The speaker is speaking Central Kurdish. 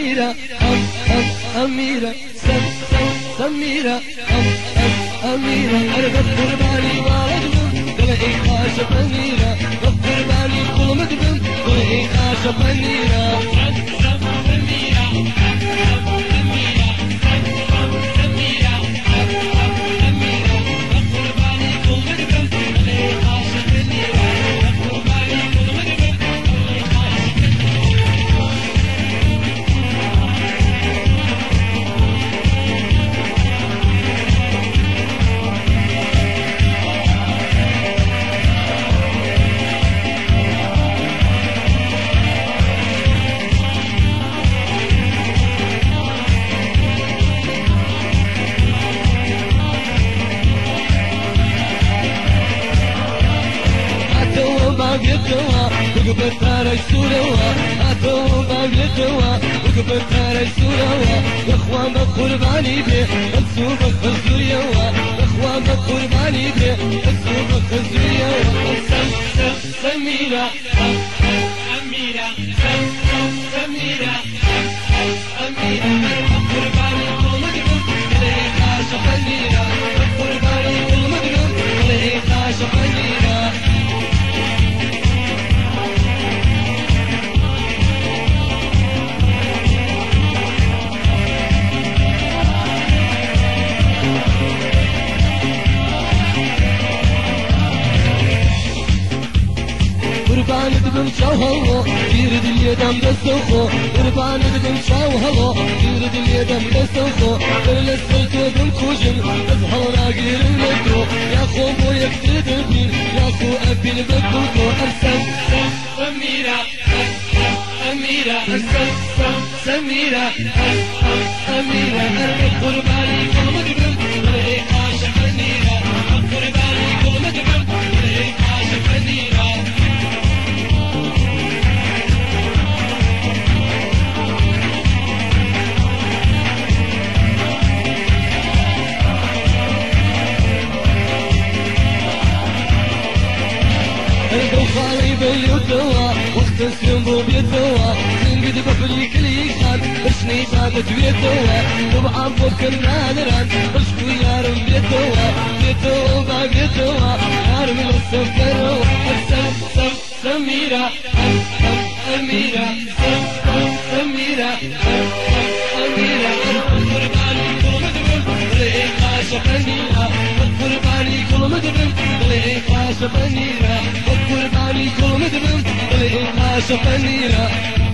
سميرة أميرة سميرة أميرة أنا بذكر بالي والدم قلعي خاشة أميرة بذكر بالي كل مدبم قلعي خاشة أميرة وقبت تاري سوروا أتوا بابلتوا وقبت تاري سوروا يا اخوان بقرباني بيه انسوا بخزويا يا اخوان بقرباني بيه انسوا بخزويا سميرة أميرة سميرة أميرة بقرباني كل مدقم ليه خاشة أميرة بقرباني كل مدقم ليه خاشة أميرة قربان دبم شاو هلو يرد اليدم دستوخو قربان دبم شاو هلو يرد اليدم دستوخو قرل السلطة بن خوشن تزهر ناقير المدرو يا خو مو يكتد البين يا خو أبين بكوتو أرسم سميرة أميرة سميرة أميرة أرمي قرباني كل مدبم وليه عاشق أميرة قرباني كل مدبم وليه عاشق أميرة خالي باليوتوا وقت السنبو بيتوا سنقد بفلي كل يشان بشني شادت بيتوا طبعا بكر نادران بشكو يارم بيتوا با بيتوا يارم السفروا سميرة أميرة سميرة أميرة قرباني كل مدبم ليه خاشة أميرة قرباني كل مدبم ليه خاشة أميرة قرباني كل مدبم ليه خاشة أميرة